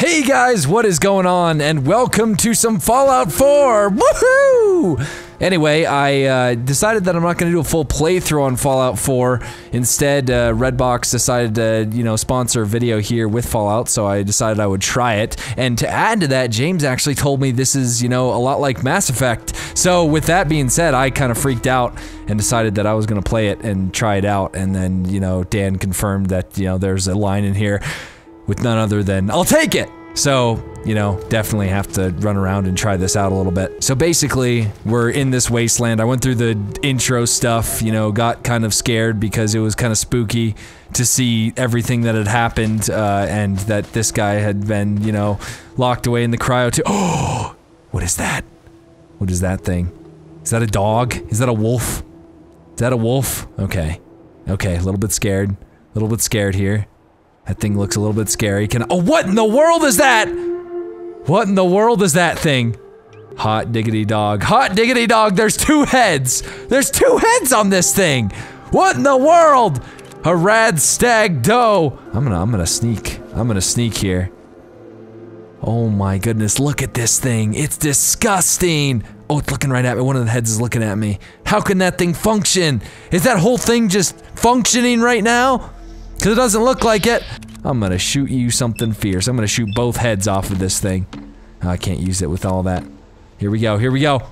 Hey guys, what is going on? And welcome to some Fallout 4! Woohoo! Anyway, I decided that I'm not going to do a full playthrough on Fallout 4. Instead, Redbox decided to, you know, sponsor a video here with Fallout, so I decided I would try it. And to add to that, James actually told me this is, you know, a lot like Mass Effect. So with that being said, I kind of freaked out and decided that I was going to play it and try it out. And then, you know, Dan confirmed that, you know, there's a line in here with none other than, "I'll take it!" So, you know, definitely have to run around and try this out a little bit. So basically, we're in this wasteland. I went through the intro stuff, you know, got kind of scared because it was kind of spooky to see everything that had happened, and that this guy had been, you know, locked away in the cryo too. Oh! What is that? What is that thing? Is that a dog? Is that a wolf? Is that a wolf? Okay. Okay, a little bit scared. A little bit scared here. That thing looks a little bit scary. Oh, what in the world is that? What in the world is that thing? Hot diggity dog. Hot diggity dog, there's two heads! There's two heads on this thing! What in the world? A rad stag doe. I'm gonna sneak. I'm gonna sneak here. Oh my goodness, look at this thing. It's disgusting! Oh, it's looking right at me. One of the heads is looking at me. How can that thing function? Is that whole thing just functioning right now? Cause it doesn't look like it. I'm gonna shoot you something fierce. I'm gonna shoot both heads off of this thing. Oh, I can't use it with all that. Here we go, here we go.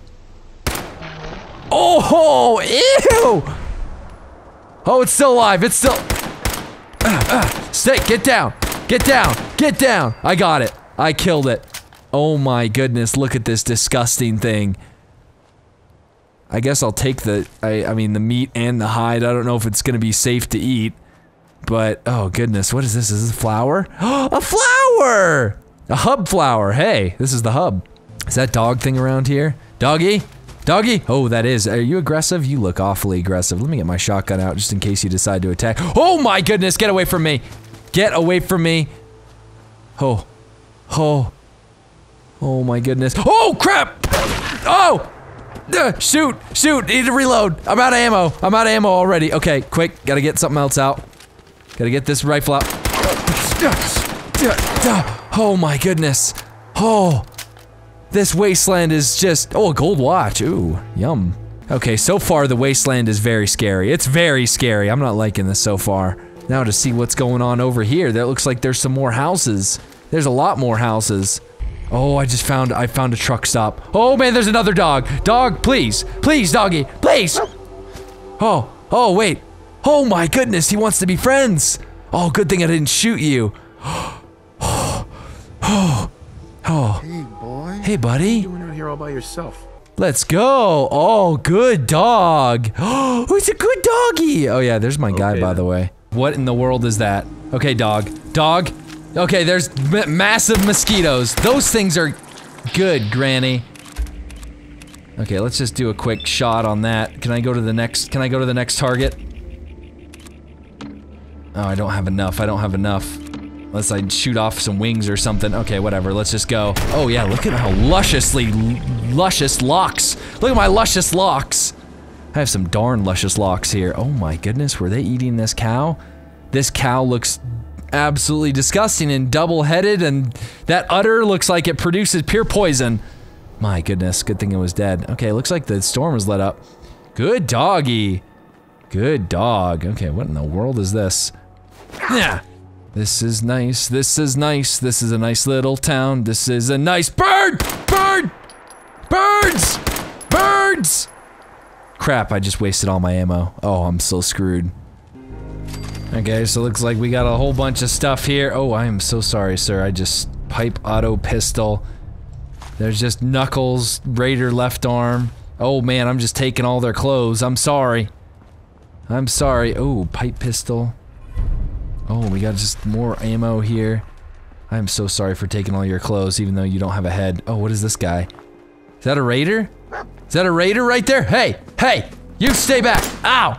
Oh, ew! Oh, it's still alive, it's still... Stick, get down! Get down! Get down! I got it. I killed it. Oh my goodness, look at this disgusting thing. I guess I'll take the... I mean, the meat and the hide. I don't know if it's gonna be safe to eat. But, oh goodness, what is this? Is this a flower? A flower! A hub flower, hey, this is the hub. Is that dog thing around here? Doggy? Doggy? Oh, that is. Are you aggressive? You look awfully aggressive. Let me get my shotgun out just in case you decide to attack. Oh my goodness, get away from me! Get away from me! Oh. Oh. Oh my goodness. Oh, crap! Oh! Shoot! Shoot! Need to reload! I'm out of ammo! I'm out of ammo already. Okay, quick, gotta get something else out. Gotta get this rifle out. Oh my goodness. Oh. This wasteland is just... Oh, a gold watch. Ooh, yum. Okay, so far the wasteland is very scary. It's very scary. I'm not liking this so far. Now to see what's going on over here. That looks like there's some more houses. There's a lot more houses. Oh, I found a truck stop. Oh man, there's another dog. Dog, please. Please, doggy. Please. Oh, oh, wait. Oh my goodness, he wants to be friends! Oh, good thing I didn't shoot you. Oh. Hey, boy. Hey, buddy. What are you doing out here all by yourself? Let's go! Oh, good dog! Oh, he's a good doggy! Oh yeah, there's my guy, by the way. What in the world is that? Okay, dog. Dog? Okay, there's massive mosquitoes. Those things are good, Granny. Okay, let's just do a quick shot on that. Can I go to the next target? Oh, I don't have enough. I don't have enough. Unless I shoot off some wings or something. Okay, whatever. Let's just go. Oh yeah, look at how luscious locks. Look at my luscious locks. I have some darn luscious locks here. Oh my goodness, were they eating this cow? This cow looks absolutely disgusting and double-headed, and that udder looks like it produces pure poison. My goodness, good thing it was dead. Okay, looks like the storm was let up. Good doggy. Good dog. Okay, what in the world is this? Yeah. This is nice. This is nice. This is a nice little town. This is a nice bird! Bird! Birds! Birds! Crap, I just wasted all my ammo. Oh, I'm so screwed. Okay, so looks like we got a whole bunch of stuff here. Oh, I am so sorry, sir. I just pipe auto pistol. There's just knuckles, raider left arm. Oh man, I'm just taking all their clothes. I'm sorry. I'm sorry. Oh, pipe pistol. Oh, we got just more ammo here. I'm so sorry for taking all your clothes, even though you don't have a head. Oh, what is this guy? Is that a raider? Is that a raider right there? Hey! Hey! You stay back! Ow!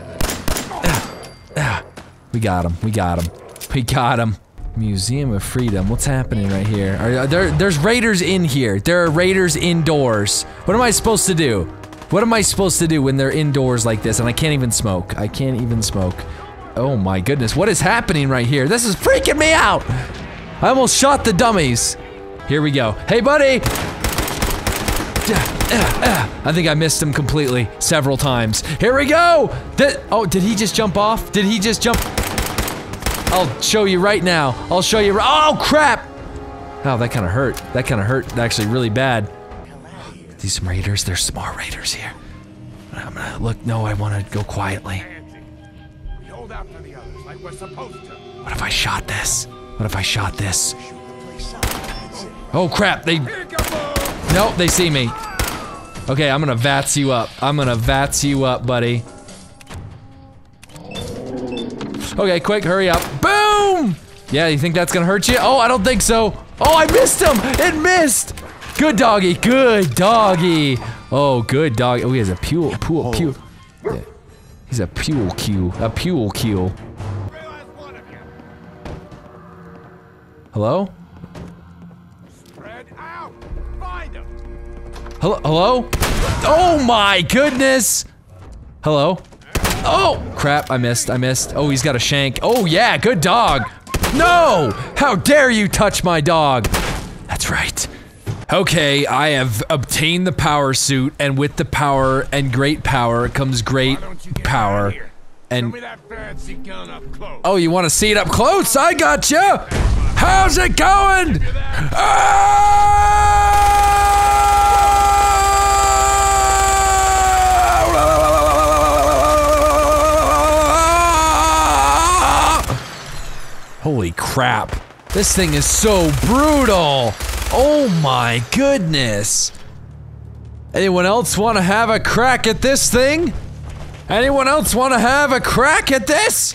We got him. We got him. We got him. Museum of Freedom. What's happening right here? There's raiders in here. There are raiders indoors. What am I supposed to do? What am I supposed to do when they're indoors like this and I can't even smoke? I can't even smoke. Oh my goodness, what is happening right here? This is freaking me out! I almost shot the dummies. Here we go. Hey, buddy! I think I missed him completely, several times. Here we go! Oh, did he just jump off? Did he just jump? I'll show you right now. I'll show you. Oh, crap! Oh, that kind of hurt. That kind of hurt actually really bad. These some raiders. There's some more raiders here. I'm gonna look. No, I want to go quietly. We hold out for the others like we're supposed to. What if I shot this? What if I shot this? Oh, crap. Nope, they see me. Okay, I'm gonna VATS you up. I'm gonna VATS you up, buddy. Okay, quick, hurry up. Boom! Yeah, you think that's gonna hurt you? Oh, I don't think so. Oh, I missed him! It missed! Good doggy, good doggy. Oh, good dog. Oh, he has a pule. Yeah. He's a pule cue. A pule cue. Hello? Spread out. Find them. Hello? Hello? Oh my goodness! Hello? Oh! Crap, I missed, I missed. Oh, he's got a shank. Oh yeah, good dog! No! How dare you touch my dog! That's right. Okay, I have obtained the power suit, and with the power and great power comes great power. And Show me that fancy gun up close. oh, you want to see it up close? I gotcha! How's it going? Holy crap. This thing is so brutal. Oh my goodness. Anyone else want to have a crack at this thing? Anyone else want to have a crack at this?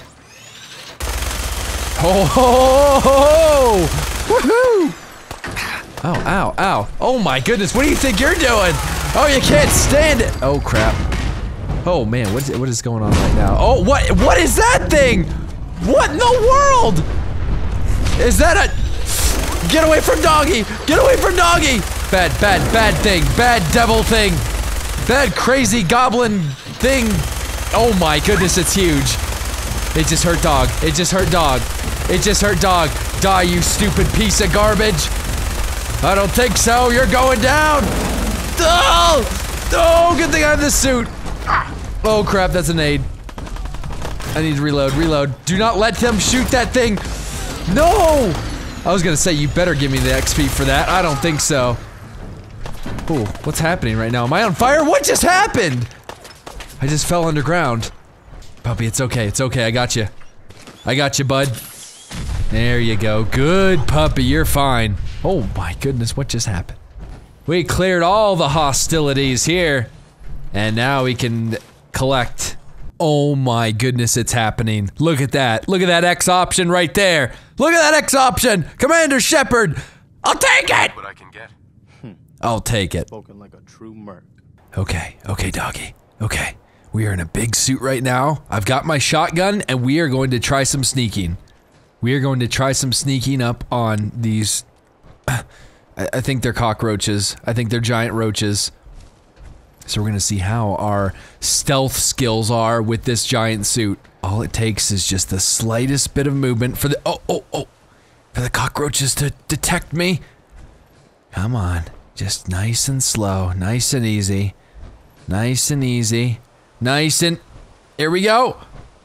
Ho ho ho ho! Woohoo! Ow, ow, ow. Oh my goodness, what do you think you're doing? Oh, you can't stand it! Oh crap. Oh man, what is going on right now? Oh, what is that thing? What in the world? Is that a... Get away from doggy! Get away from doggy! Bad thing. Bad devil thing. Bad crazy goblin thing. Oh my goodness, it's huge. It just hurt dog. It just hurt dog. It just hurt dog. Die, you stupid piece of garbage. I don't think so. You're going down. Oh! Oh, good thing I have this suit. Oh crap, that's a nade. I need to reload, reload. Do not let them shoot that thing. No! I was gonna say, you better give me the XP for that. I don't think so. Ooh, what's happening right now? Am I on fire? What just happened? I just fell underground. Puppy, it's okay, I got you. I got you, bud. There you go. Good puppy, you're fine. Oh my goodness, what just happened? We cleared all the hostilities here. And now we can collect. Oh my goodness, it's happening. Look at that. Look at that X option right there. Look at that X option. Commander Shepard. I'll take it. What I can get. I'll take it. Spoken like a true merc. Okay, okay, doggy. Okay. We are in a big suit right now. I've got my shotgun, and we are going to try some sneaking. We are going to try some sneaking up on these... I think they're cockroaches. I think they're giant roaches. So we're gonna see how our stealth skills are with this giant suit. All it takes is just the slightest bit of movement for the- for the cockroaches to detect me. Come on. Just nice and slow. Nice and easy. Nice and easy. Nice and... Here we go!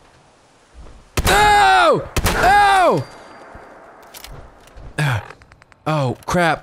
Oh! Oh! Oh, crap.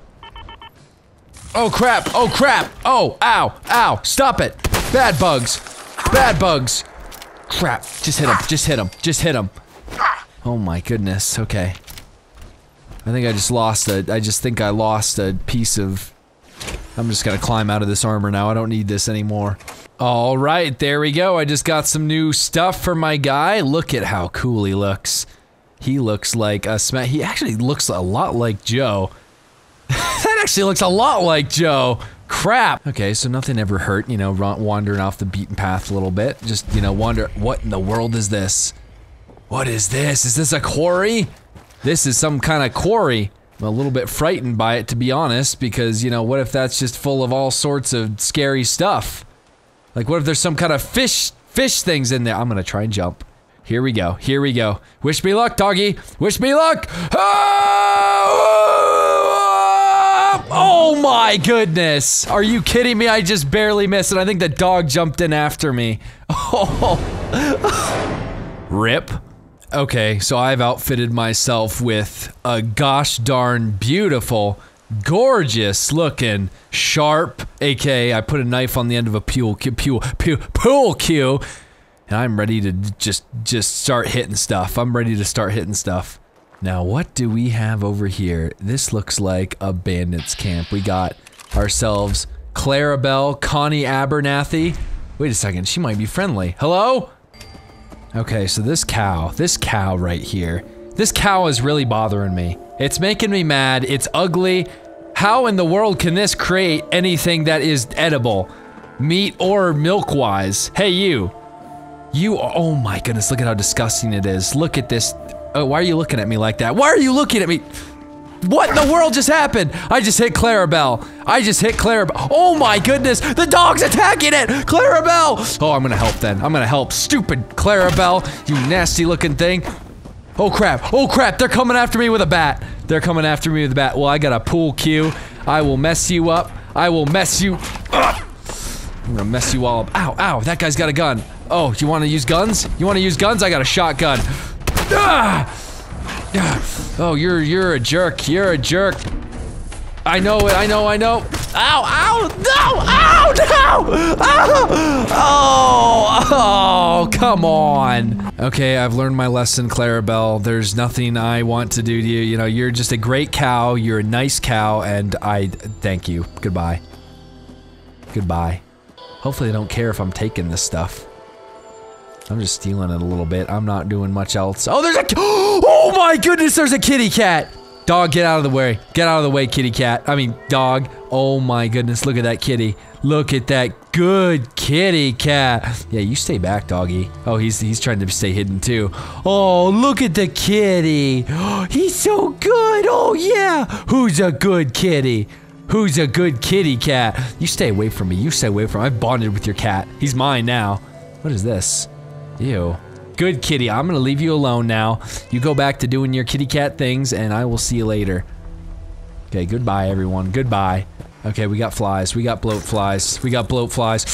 Oh crap, oh crap, oh, ow, ow, stop it. Bad bugs, bad bugs. Crap, just hit him, just hit him, just hit him. Oh my goodness, okay. I think I just lost I lost a piece of... I'm just gonna climb out of this armor now, I don't need this anymore. Alright, there we go, I just got some new stuff for my guy. Look at how cool he looks. He looks like a he actually looks a lot like Joe. That actually looks a lot like Joe. Crap. Okay, so nothing ever hurt, you know, wandering off the beaten path a little bit. Just, you know, wonder, what in the world is this? What is this? Is this a quarry? This is some kind of quarry. I'm a little bit frightened by it, to be honest, because, you know, what if that's just full of all sorts of scary stuff? Like, what if there's some kind of fish things in there? I'm gonna try and jump. Here we go. Here we go. Wish me luck, doggy. Wish me luck. Oh my goodness. Are you kidding me? I just barely missed it. I think the dog jumped in after me. Oh. Rip. Okay, so I've outfitted myself with a gosh darn beautiful, gorgeous looking, sharp, aka I put a knife on the end of a pool cue, and I'm ready to just start hitting stuff. I'm ready to start hitting stuff. Now, what do we have over here? This looks like a bandits camp. We got ourselves Clarabelle, Connie Abernathy. Wait a second, she might be friendly. Hello? Okay, so this cow right here, this cow is really bothering me. It's making me mad, it's ugly. How in the world can this create anything that is edible? Meat or milk-wise? Hey, you, oh my goodness, look at how disgusting it is. Look at this. Oh, why are you looking at me like that? Why are you looking at me? What in the world just happened? I just hit Clarabelle. I just hit Clarabelle. Oh my goodness, the dog's attacking it! Clarabelle! Oh, I'm gonna help then. I'm gonna help. Stupid Clarabelle, you nasty looking thing. Oh crap, they're coming after me with a bat. They're coming after me with a bat. Well, I got a pool cue. I will mess you up. I will mess you up. I'm gonna mess you all up. Ow, ow, that guy's got a gun. Oh, you wanna use guns? You wanna use guns? I got a shotgun. Ah! Oh, you're a jerk. You're a jerk. I know it. I know. Ow! Ow! No! Ow! No! Oh! Oh! Come on. Okay, I've learned my lesson, Clarabelle. There's nothing I want to do to you. You know, you're just a great cow. You're a nice cow, and I thank you. Goodbye. Goodbye. Hopefully, they don't care if I'm taking this stuff. I'm just stealing it a little bit. I'm not doing much else. Oh, there's a- Oh my goodness, there's a kitty cat! Dog, get out of the way. Get out of the way, kitty cat. I mean, dog. Oh my goodness, look at that kitty. Look at that good kitty cat. Yeah, you stay back, doggy. Oh, he's trying to stay hidden too. Oh, look at the kitty. He's so good. Oh yeah. Who's a good kitty? Who's a good kitty cat? You stay away from me. You stay away from me. I've bonded with your cat. He's mine now. What is this? Ew. Good kitty, I'm gonna leave you alone now. You go back to doing your kitty cat things, and I will see you later. Okay, goodbye everyone, goodbye. Okay, we got flies, we got bloat flies, we got bloat flies.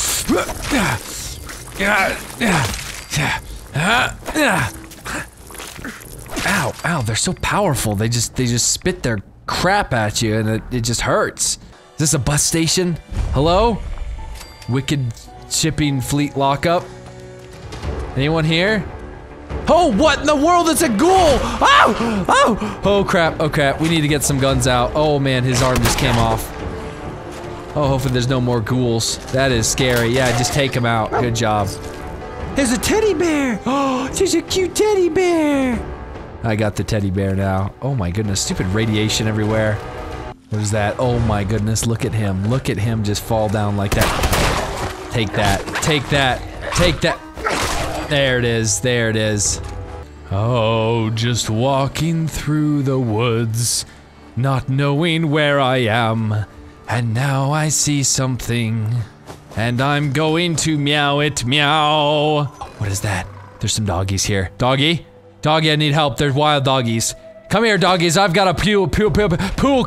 Ow, ow, they're so powerful. They just spit their crap at you, and it just hurts. Is this a bus station? Hello? Wicked shipping fleet lockup? Anyone here? Oh, what in the world? It's a ghoul! Oh! Oh! Oh crap, oh crap. We need to get some guns out. Oh man, his arm just came off. Oh, hopefully there's no more ghouls. That is scary. Yeah, just take him out. Good job. There's a teddy bear! Oh, there's a cute teddy bear! I got the teddy bear now. Oh my goodness, stupid radiation everywhere. What is that? Oh my goodness, look at him. Look at him just fall down like that. Take that. Take that. Take that. There it is, there it is. Oh, just walking through the woods, not knowing where I am, and now I see something, and I'm going to meow it, meow. What is that? There's some doggies here. Doggy? Doggy, I need help, there's wild doggies. Come here, doggies, I've got a pool cue. Oh,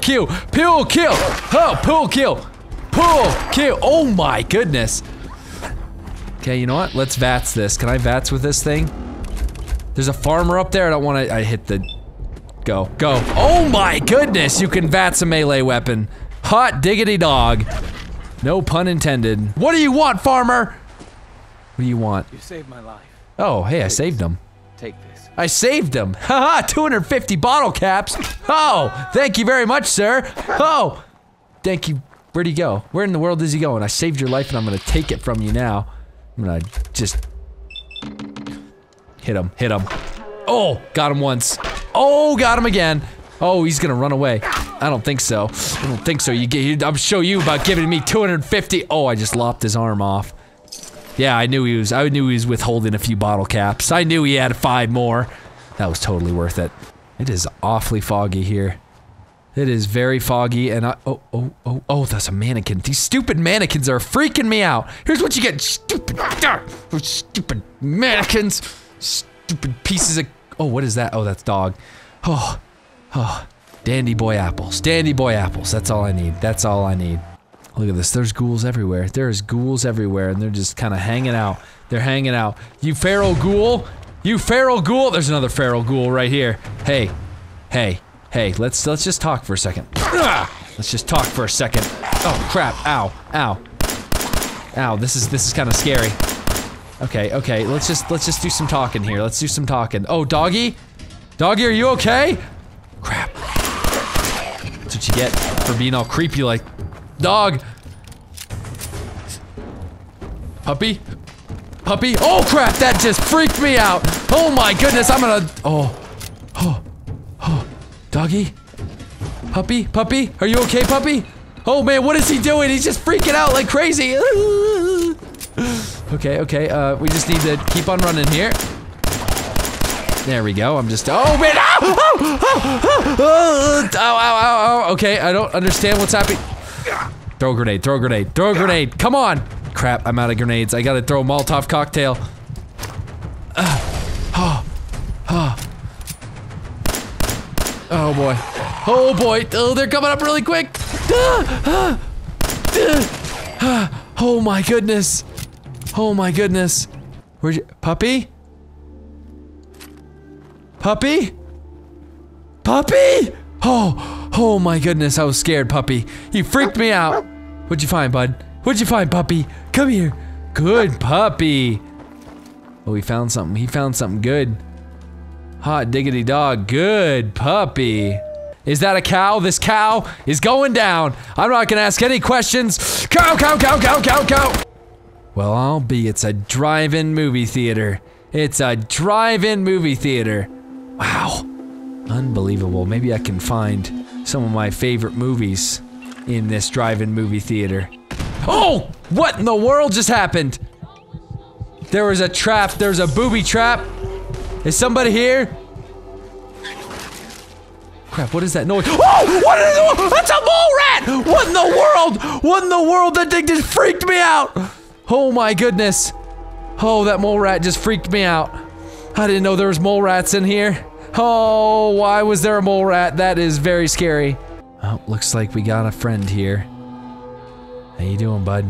pool cue. Oh my goodness. Okay, you know what? Let's VATS this. Can I VATS with this thing? There's a farmer up there. I don't want to. I hit the. Go. Go. Oh my goodness! You can VATS a melee weapon. Hot diggity dog. No pun intended. What do you want, farmer? What do you want? You saved my life. Oh, hey, I saved him. Take this. I saved him. Haha, 250 bottle caps. Oh, thank you very much, sir. Oh, thank you. Where'd he go? Where in the world is he going? I saved your life and I'm gonna take it from you now. I'm gonna just hit him, hit him. Oh, got him once. Oh, got him again. Oh, he's gonna run away. I don't think so. I don't think so. I'll show you about giving me 250. Oh, I just lopped his arm off. Yeah, I knew he was withholding a few bottle caps. I knew he had 5 more. That was totally worth it. It is awfully foggy here. It is very foggy, and oh, that's a mannequin. These stupid mannequins are freaking me out. Here's what you get, stupid mannequins. stupid pieces of... Oh, what is that? Oh, that's dog. Oh. Dandy boy apples. Dandy boy apples. That's all I need. That's all I need. Look at this. There's ghouls everywhere. There's ghouls everywhere, and they're just kind of hanging out. They're hanging out. You feral ghoul! You feral ghoul! There's another feral ghoul right here. Hey. Hey. Hey. Let's just talk for a second. Let's just talk for a second. Oh, crap. Ow. Ow. Ow. This is kind of scary. Okay. Let's just do some talking here. Let's do some talking. Oh, doggy? Doggy, are you okay? Crap. That's what you get for being all creepy like... Dog! Puppy? Puppy? Oh crap, that just freaked me out! Oh my goodness, I'm gonna... Oh. Doggy? Puppy? Puppy? Are you okay, puppy? Oh man, what is he doing? He's just freaking out like crazy! Okay, we just need to keep on running here. There we go, I'm just- Oh man! Ow! Okay, I don't understand what's happening. Throw a grenade, throw a grenade, throw a grenade! Come on! Crap, I'm out of grenades. I gotta throw a Molotov cocktail. Oh boy. Oh boy! Oh, they're coming up really quick! Oh my goodness! Oh my goodness! Where'd you- Puppy? Puppy? Puppy? Oh my goodness, I was scared, puppy. You freaked me out. What'd you find, bud? What'd you find, puppy? Come here. Good puppy. Oh, he found something. He found something good. Hot diggity dog. Good puppy. Is that a cow? This cow is going down. I'm not gonna ask any questions. Cow. Well, I'll be. It's a drive-in movie theater. It's a drive-in movie theater. Wow. Unbelievable. Maybe I can find some of my favorite movies in this drive-in movie theater. Oh! What in the world just happened? There was a trap. There's a booby trap. Is somebody here? Crap, what is that noise? Oh! What is it? That's a mole rat! What in the world? What in the world? That thing just freaked me out! Oh my goodness. Oh, that mole rat just freaked me out. I didn't know there was mole rats in here. Oh, why was there a mole rat? That is very scary. Oh, looks like we got a friend here. How you doing, bud?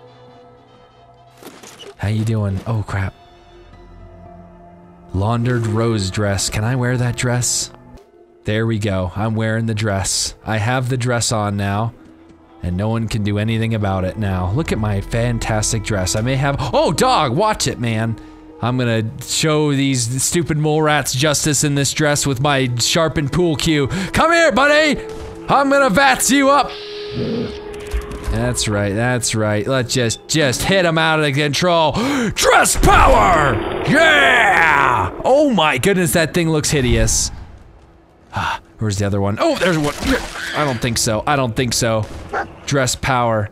How you doing? Oh, crap. Laundered rose dress. Can I wear that dress? There we go. I'm wearing the dress. I have the dress on now. And no one can do anything about it now. Look at my fantastic dress. I may have- Oh, dog! Watch it, man! I'm gonna show these stupid mole rats justice in this dress with my sharpened pool cue. Come here, buddy! I'm gonna vats you up! That's right. Let's just hit him out of control. Dress power! Yeah! Oh my goodness, that thing looks hideous. Where's the other one? Oh, there's one. I don't think so. Dress power.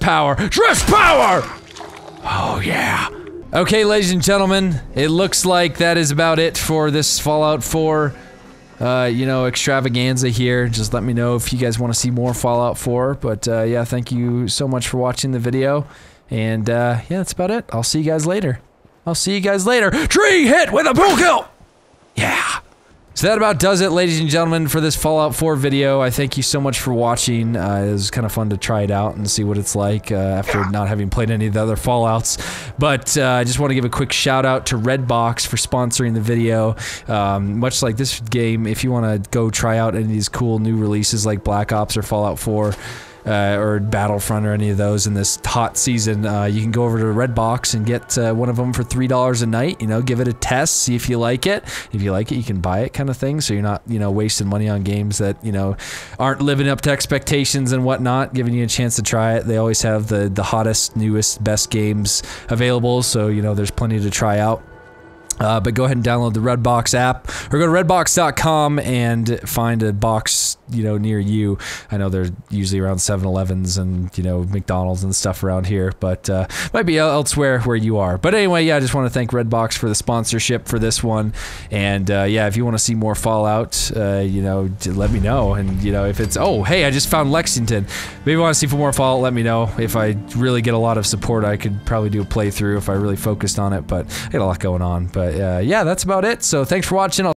Oh yeah. Okay, ladies and gentlemen, it looks like that is about it for this Fallout 4, you know, extravaganza here. Just let me know if you guys want to see more Fallout 4, but, yeah, thank you so much for watching the video, and, yeah, that's about it. I'll see you guys later. Tree hit with a pool kill! Yeah! So that about does it, ladies and gentlemen, for this Fallout 4 video. I thank you so much for watching. It was kind of fun to try it out and see what it's like after not having played any of the other Fallouts. But I just want to give a quick shout out to Redbox for sponsoring the video. Much like this game, if you want to go try out any of these cool new releases like Black Ops or Fallout 4, or Battlefront or any of those in this hot season, you can go over to Redbox and get one of them for $3 a night. You know, give it a test, see if you like it. If you like it, you can buy it, kind of thing. So you're not, you know, wasting money on games that, you know, aren't living up to expectations and whatnot. Giving you a chance to try it. They always have the hottest, newest, best games available. So you know, there's plenty to try out. But go ahead and download the Redbox app, or go to redbox.com and find a box, you know, near you. I know they're usually around 7-Elevens and, you know, McDonald's and stuff around here, but might be elsewhere where you are. But anyway, yeah, I just want to thank Redbox for the sponsorship for this one. And yeah, if you want to see more Fallout, you know, let me know. And, you know, if it's, oh, hey, I just found Lexington. Maybe you want to see more Fallout, let me know. If I really get a lot of support, I could probably do a playthrough if I really focused on it, but I got a lot going on. But But yeah, that's about it. So thanks for watching.